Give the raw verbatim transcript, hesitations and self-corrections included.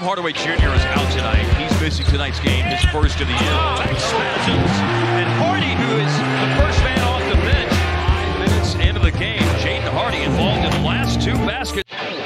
Hardaway Junior is out tonight. He's missing tonight's game, his first of the year. Back spasms. And Hardy, who is the first man off the bench, five minutes into the game. Jaden Hardy involved in the last two baskets.